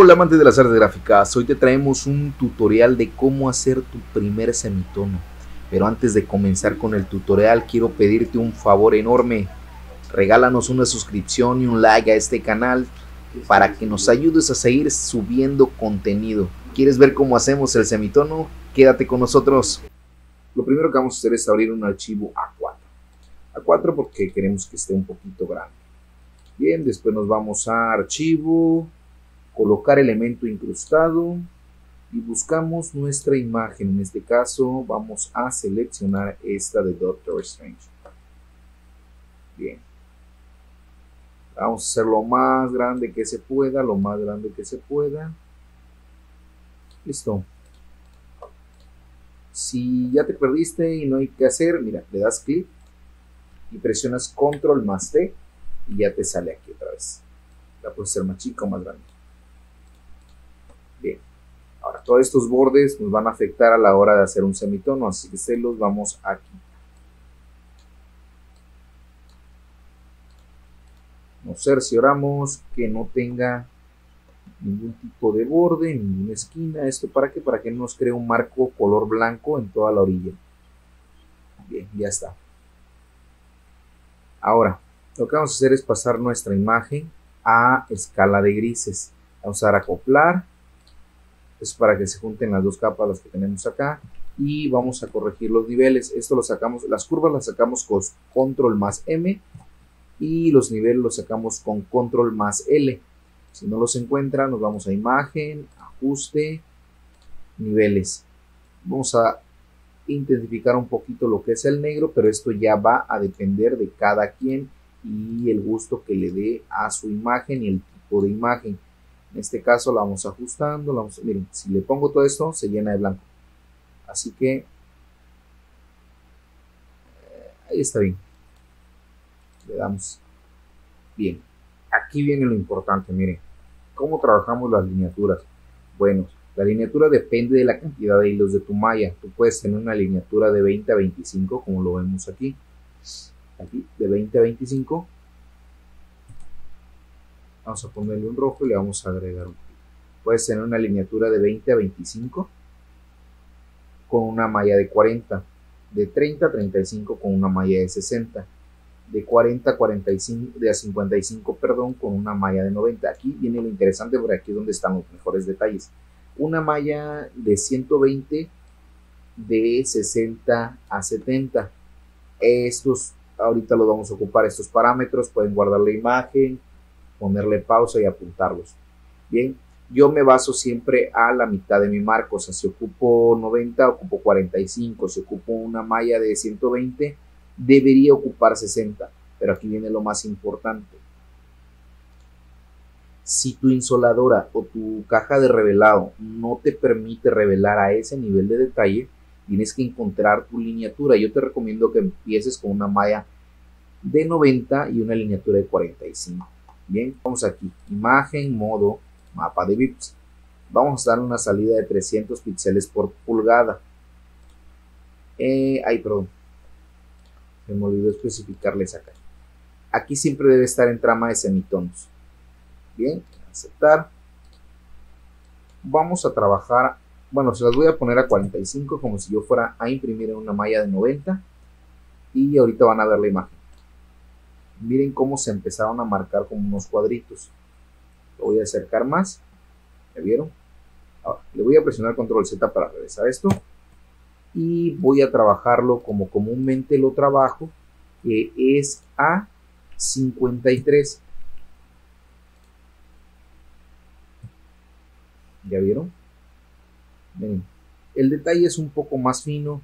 Hola amantes de las artes gráficas, hoy te traemos un tutorial de cómo hacer tu primer semitono. Pero antes de comenzar con el tutorial quiero pedirte un favor enorme. Regálanos una suscripción y un like a este canal para que nos ayudes a seguir subiendo contenido. ¿Quieres ver cómo hacemos el semitono? Quédate con nosotros. Lo primero que vamos a hacer es abrir un archivo A4. A4 porque queremos que esté un poquito grande. Bien, después nos vamos a archivo, colocar elemento incrustado y buscamos nuestra imagen. En este caso vamos a seleccionar esta de Doctor Strange. Bien, vamos a hacer lo más grande que se pueda, listo. Si ya te perdiste y no hay que hacer, mira, le das clic y presionas control más T y ya te sale aquí otra vez. La puedes hacer más chica o más grande. Bien, ahora todos estos bordes nos van a afectar a la hora de hacer un semitono, así que se los vamos a quitar. Nos cercioramos que no tenga ningún tipo de borde, ninguna esquina. ¿Esto para qué? Para que no nos cree un marco color blanco en toda la orilla. Bien, ya está. Ahora, lo que vamos a hacer es pasar nuestra imagen a escala de grises. Vamos a dar a acoplar. Es para que se junten las dos capas las que tenemos acá. Y vamos a corregir los niveles. Esto lo sacamos, las curvas las sacamos con control más M. Y los niveles los sacamos con control más L. Si no los encuentra, nos vamos a imagen, ajuste, niveles. Vamos a intensificar un poquito lo que es el negro, pero esto ya va a depender de cada quien y el gusto que le dé a su imagen y el tipo de imagen. En este caso la vamos ajustando, miren, si le pongo todo esto se llena de blanco. Así que ahí está bien. Le damos bien. Aquí viene lo importante, miren. ¿Cómo trabajamos las lineaturas? Bueno, la lineatura depende de la cantidad de hilos de tu malla. Tú puedes tener una lineatura de 20 a 25, como lo vemos aquí. Aquí, de 20 a 25. Vamos a ponerle un rojo y le vamos a agregar un poquito. Puedes tener una lineatura de 20 a 25 con una malla de 40. De 30 a 35 con una malla de 60. De 40 a 45, de a 55, perdón, con una malla de 90. Aquí viene lo interesante, porque aquí es donde están los mejores detalles. Una malla de 120 de 60 a 70. Estos ahorita los vamos a ocupar, estos parámetros. Pueden guardar la imagen, ponerle pausa y apuntarlos. Bien, yo me baso siempre a la mitad de mi marco. O sea, si ocupo 90, ocupo 45. Si ocupo una malla de 120, debería ocupar 60, pero aquí viene lo más importante. Si tu insoladora o tu caja de revelado no te permite revelar a ese nivel de detalle, tienes que encontrar tu lineatura. Yo te recomiendo que empieces con una malla de 90 y una lineatura de 45. Bien, vamos aquí, imagen, modo, mapa de bits. Vamos a dar una salida de 300 píxeles por pulgada. Perdón. Se me olvidó especificarles acá. Aquí siempre debe estar en trama de semitonos. Bien, aceptar. Vamos a trabajar, bueno, se las voy a poner a 45 como si yo fuera a imprimir en una malla de 90. Y ahorita van a ver la imagen. Miren cómo se empezaron a marcar como unos cuadritos. Lo voy a acercar más. ¿Ya vieron? Ahora, le voy a presionar control Z para regresar esto. Y voy a trabajarlo como comúnmente lo trabajo, que es a 53. ¿Ya vieron? Miren, el detalle es un poco más fino.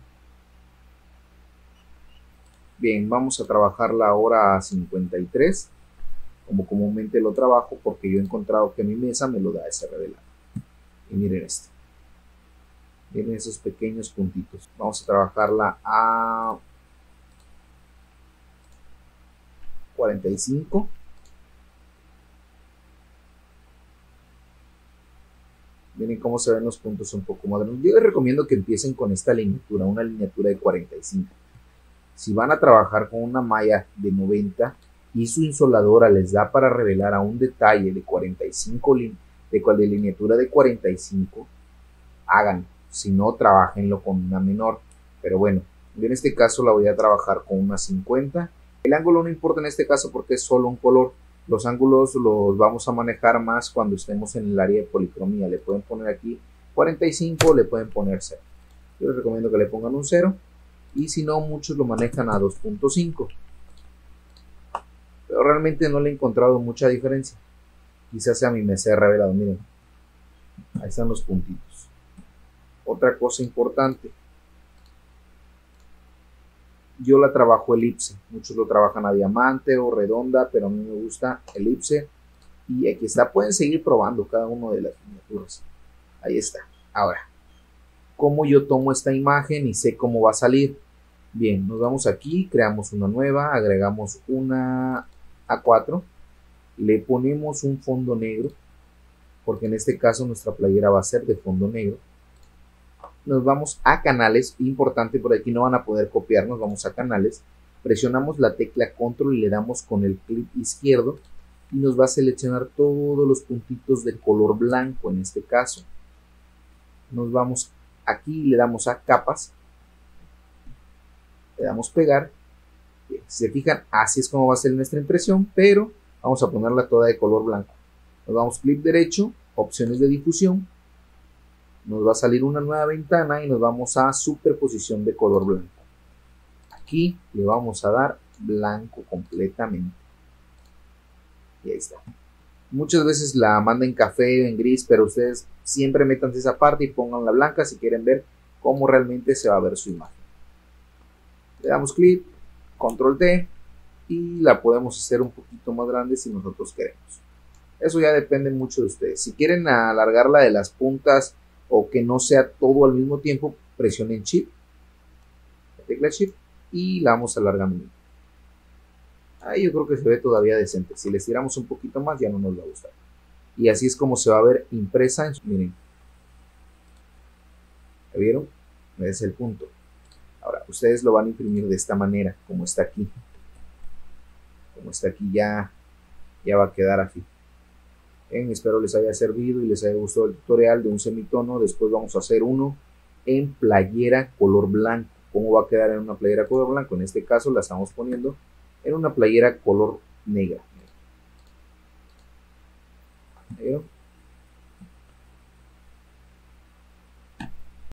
Bien, vamos a trabajarla ahora a 53, como comúnmente lo trabajo, porque yo he encontrado que mi mesa me lo da ese revelado. Y miren esto. Miren esos pequeños puntitos. Vamos a trabajarla a 45. Miren cómo se ven los puntos un poco modernos. Yo les recomiendo que empiecen con esta lineatura, una lineatura de 45. Si van a trabajar con una malla de 90 y su insoladora les da para revelar a un detalle de 45 de cual de lineatura de 45, háganlo. Si no, trabajenlo con una menor. Pero bueno, yo en este caso la voy a trabajar con una 50. El ángulo no importa en este caso porque es solo un color. Los ángulos los vamos a manejar más cuando estemos en el área de policromía. Le pueden poner aquí 45, le pueden poner 0. Yo les recomiendo que le pongan un 0. Y si no, muchos lo manejan a 2.5. Pero realmente no le he encontrado mucha diferencia. Quizás a mí me sea revelado. Miren, ahí están los puntitos. Otra cosa importante, yo la trabajo elipse. Muchos lo trabajan a diamante o redonda, pero a mí me gusta elipse. Y aquí está, pueden seguir probando cada una de las miniaturas. Ahí está. Ahora, ¿cómo yo tomo esta imagen y sé cómo va a salir? Bien, nos vamos aquí, creamos una nueva, agregamos una A4, le ponemos un fondo negro, porque en este caso nuestra playera va a ser de fondo negro. Nos vamos a canales, importante, por aquí no van a poder copiar, nos vamos a canales, presionamos la tecla control y le damos con el clic izquierdo y nos va a seleccionar todos los puntitos de color blanco en este caso. Nos vamos aquí, le damos a capas, le damos pegar. Si se fijan, así es como va a ser nuestra impresión, pero vamos a ponerla toda de color blanco. Nos damos clic derecho, opciones de difusión, nos va a salir una nueva ventana y nos vamos a superposición de color blanco. Aquí le vamos a dar blanco completamente. Y ahí está. Muchas veces la manda en café o en gris, pero ustedes siempre métanse esa parte y pónganla blanca si quieren ver cómo realmente se va a ver su imagen. Le damos clic, control T y la podemos hacer un poquito más grande si nosotros queremos. Eso ya depende mucho de ustedes. Si quieren alargarla de las puntas o que no sea todo al mismo tiempo, presionen Shift, la tecla Shift y la vamos alargando. Ahí yo creo que se ve todavía decente. Si le estiramos un poquito más ya no nos va a gustar. Y así es como se va a ver impresa en su... Miren. ¿La vieron? Ese es el punto. Ahora, ustedes lo van a imprimir de esta manera, como está aquí. Como está aquí ya va a quedar así. Espero les haya servido y les haya gustado el tutorial de un semitono. Después vamos a hacer uno en playera color blanco. ¿Cómo va a quedar en una playera color blanco? En este caso la estamos poniendo en una playera color negra. ¿Vieron?